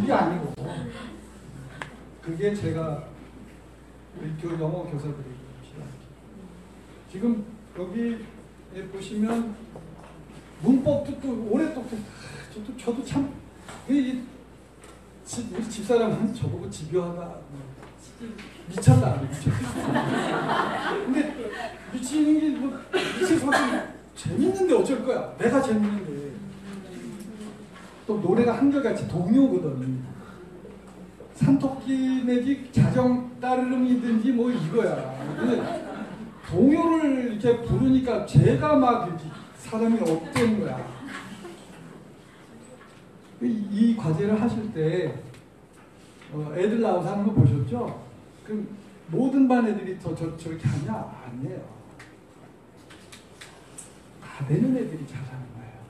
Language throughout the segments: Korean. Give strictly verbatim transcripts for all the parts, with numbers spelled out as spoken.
그게 아니고 그게 제가 그 영어 교사들이 지금 여기에 보시면 문법도 또 올해 또 저도 저도 참 이 우리 집사람은 저보고 집요하다 미쳤다 미쳤다. 근데 미치는 게 뭐 미쳐서 재밌는데 어쩔 거야. 내가 재밌는데 또 노래가 한결같이 동요거든. 산토끼 내지 자정 따르릉이든지 뭐 이거야. 근데 동요를 이렇게 부르니까 제가 막 이렇게 사람이 업되는 거야. 이, 이 과제를 하실 때 어, 애들 나와서 하는 거 보셨죠? 그럼 모든 반 애들이 더 저, 저렇게 하냐? 아니에요. 다 되는 애들이 잘하는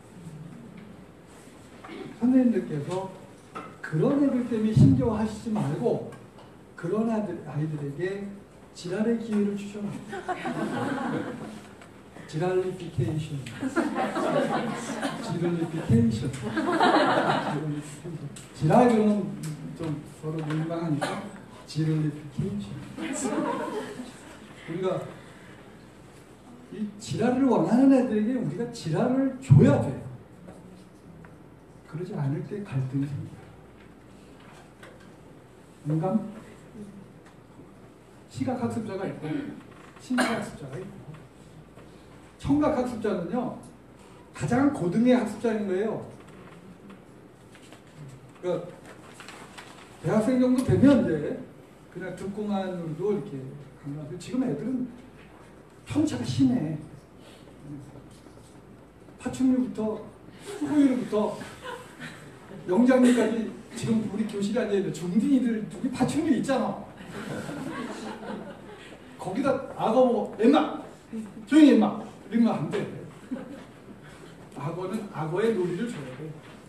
거예요. 선생님들께서 그런 애들 때문에 힘겨워하시지 말고 그런 아들, 아이들에게 지랄의 기회를 주셔라. 지랄리피케이션. 지랄리피케이션. 지랄 그러면 좀 서로 민망하니까 지랄리피케이션. 우리가 이 지랄을 원하는 애들에게 우리가 지랄을 줘야 돼요. 그러지 않을 때 갈등이 생겨요. 인감? 시각학습자가 있고 신체학습자가 있고 청각학습자는요 가장 고등의 학습자인 거예요. 그러니까 대학생 정도 되면 이제 그냥 듣고만으로도 이렇게 강조하고 지금 애들은 편차가 심해. 파충류부터 수고유류부터 영장류까지 지금 우리 교실에 앉아있는 중딩이들 중에 파충류 있잖아. 거기다 악어 보고 엠마! 조용히 엠마! 이러면 안 돼. 악어는 악어의 놀이를 줘야 돼.